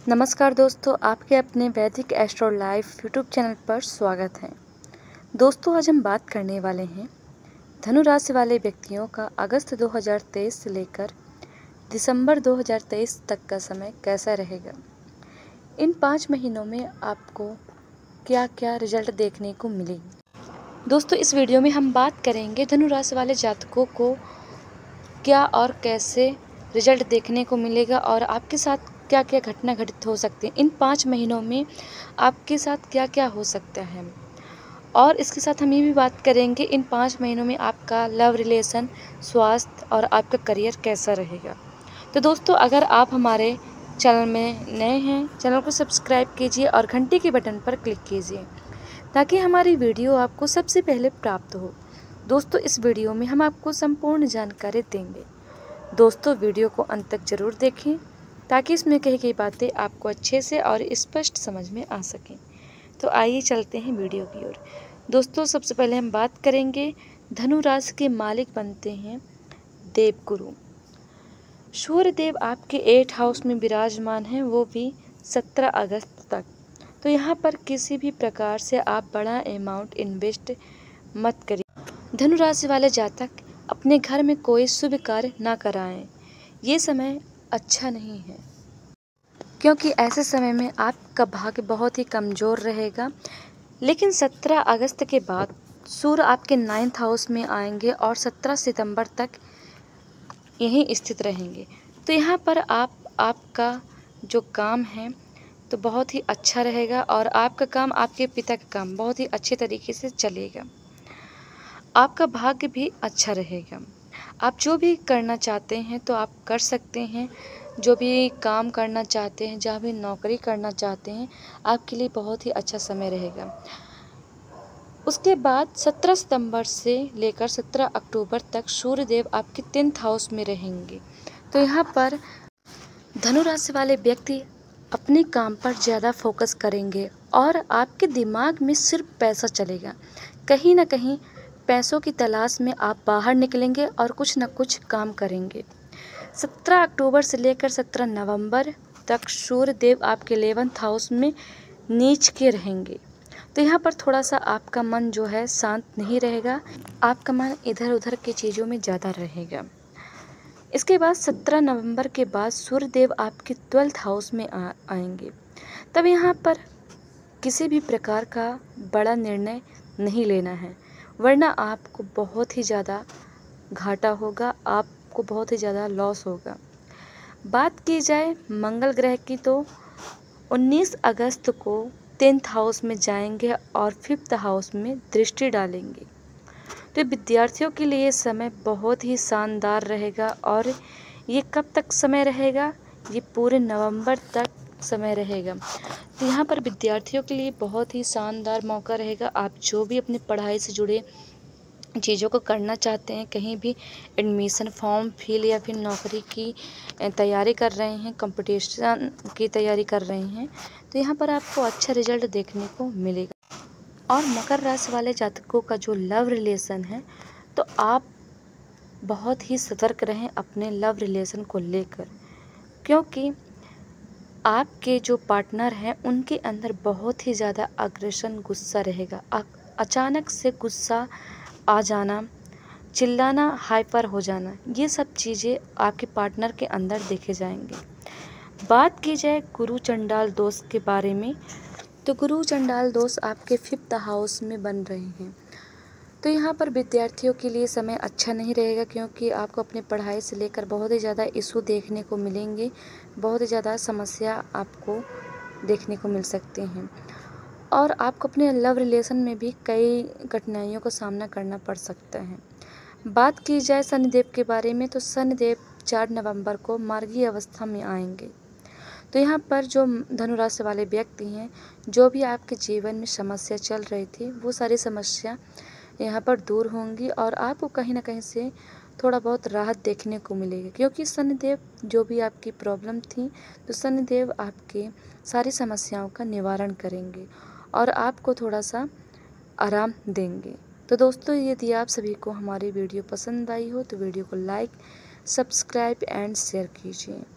नमस्कार दोस्तों, आपके अपने वैदिक एस्ट्रो लाइफ यूट्यूब चैनल पर स्वागत है। दोस्तों, आज हम बात करने वाले हैं धनु राशि वाले व्यक्तियों का अगस्त 2023 से लेकर दिसंबर 2023 तक का समय कैसा रहेगा। इन 5 महीनों में आपको क्या क्या रिजल्ट देखने को मिलेगी। दोस्तों, इस वीडियो में हम बात करेंगे धनु राशि वाले जातकों को क्या और कैसे रिजल्ट देखने को मिलेगा और आपके साथ क्या क्या घटना घटित हो सकती है। इन 5 महीनों में आपके साथ क्या क्या हो सकता है और इसके साथ हम ये भी बात करेंगे इन 5 महीनों में आपका लव रिलेशन, स्वास्थ्य और आपका करियर कैसा रहेगा। तो दोस्तों, अगर आप हमारे चैनल में नए हैं, चैनल को सब्सक्राइब कीजिए और घंटी के बटन पर क्लिक कीजिए ताकि हमारी वीडियो आपको सबसे पहले प्राप्त हो। दोस्तों, इस वीडियो में हम आपको संपूर्ण जानकारी देंगे। दोस्तों, वीडियो को अंत तक जरूर देखें ताकि इसमें कही गई बातें आपको अच्छे से और स्पष्ट समझ में आ सकें। तो आइए चलते हैं वीडियो की ओर। दोस्तों, सबसे पहले हम बात करेंगे धनु राशि के मालिक बनते हैं देवगुरु। सूर्य देव आपके 8 हाउस में विराजमान हैं, वो भी 17 अगस्त तक। तो यहाँ पर किसी भी प्रकार से आप बड़ा अमाउंट इन्वेस्ट मत करिए। धनु राशि वाले जातक अपने घर में कोई शुभ कार्य ना कराएं। ये समय अच्छा नहीं है क्योंकि ऐसे समय में आपका भाग्य बहुत ही कमज़ोर रहेगा। लेकिन 17 अगस्त के बाद सूर्य आपके 9th हाउस में आएंगे और 17 सितंबर तक यहीं स्थित रहेंगे। तो यहाँ पर आपका जो काम है तो बहुत ही अच्छा रहेगा और आपका काम, आपके पिता का काम बहुत ही अच्छे तरीके से चलेगा। आपका भाग्य भी अच्छा रहेगा। आप जो भी करना चाहते हैं तो आप कर सकते हैं। जो भी काम करना चाहते हैं, जहाँ भी नौकरी करना चाहते हैं, आपके लिए बहुत ही अच्छा समय रहेगा। उसके बाद 17 सितंबर से लेकर 17 अक्टूबर तक सूर्यदेव आपके 10th हाउस में रहेंगे। तो यहाँ पर धनु राशि वाले व्यक्ति अपने काम पर ज़्यादा फोकस करेंगे और आपके दिमाग में सिर्फ पैसा चलेगा। कहीं ना कहीं पैसों की तलाश में आप बाहर निकलेंगे और कुछ न कुछ काम करेंगे। 17 अक्टूबर से लेकर 17 नवंबर तक सूर्यदेव आपके 11th हाउस में नीच के रहेंगे। तो यहाँ पर थोड़ा सा आपका मन जो है शांत नहीं रहेगा, आपका मन इधर उधर की चीज़ों में ज़्यादा रहेगा। इसके बाद 17 नवंबर के बाद सूर्यदेव आपके 12th हाउस में आएंगे। तब यहाँ पर किसी भी प्रकार का बड़ा निर्णय नहीं लेना है, वरना आपको बहुत ही ज़्यादा घाटा होगा, आपको बहुत ही ज़्यादा लॉस होगा। बात की जाए मंगल ग्रह की तो 19 अगस्त को 10th हाउस में जाएंगे और 5th हाउस में दृष्टि डालेंगे। तो विद्यार्थियों के लिए समय बहुत ही शानदार रहेगा और ये कब तक समय रहेगा, ये पूरे नवंबर तक समय रहेगा। तो यहाँ पर विद्यार्थियों के लिए बहुत ही शानदार मौका रहेगा। आप जो भी अपनी पढ़ाई से जुड़े चीज़ों को करना चाहते हैं, कहीं भी एडमिशन फॉर्म फिल या फिर नौकरी की तैयारी कर रहे हैं, कंपटीशन की तैयारी कर रहे हैं, तो यहाँ पर आपको अच्छा रिजल्ट देखने को मिलेगा। और मकर राशि वाले जातकों का जो लव रिलेशन है, तो आप बहुत ही सतर्क रहें अपने लव रिलेशन को लेकर, क्योंकि आपके जो पार्टनर हैं उनके अंदर बहुत ही ज़्यादा अग्रेशन, गुस्सा रहेगा। अचानक से गुस्सा आ जाना, चिल्लाना, हाइपर हो जाना, ये सब चीज़ें आपके पार्टनर के अंदर देखे जाएंगे। बात की जाए गुरु चंडाल दोष के बारे में, तो गुरु चंडाल दोष आपके 5th हाउस में बन रहे हैं। तो यहाँ पर विद्यार्थियों के लिए समय अच्छा नहीं रहेगा, क्योंकि आपको अपनी पढ़ाई से लेकर बहुत ही ज़्यादा इशू देखने को मिलेंगे, बहुत ही ज़्यादा समस्या आपको देखने को मिल सकते हैं और आपको अपने लव रिलेशन में भी कई कठिनाइयों का सामना करना पड़ सकता है। बात की जाए शनिदेव के बारे में, तो शनिदेव 4 नवंबर को मार्गीय अवस्था में आएंगे। तो यहाँ पर जो धनु राशि वाले व्यक्ति हैं, जो भी आपके जीवन में समस्या चल रही थी, वो सारी समस्या यहाँ पर दूर होंगी और आपको कहीं ना कहीं से थोड़ा बहुत राहत देखने को मिलेगी, क्योंकि शनिदेव जो भी आपकी प्रॉब्लम थी, तो शनिदेव आपके सारी समस्याओं का निवारण करेंगे और आपको थोड़ा सा आराम देंगे। तो दोस्तों, यदि आप सभी को हमारी वीडियो पसंद आई हो तो वीडियो को लाइक, सब्सक्राइब एंड शेयर कीजिए।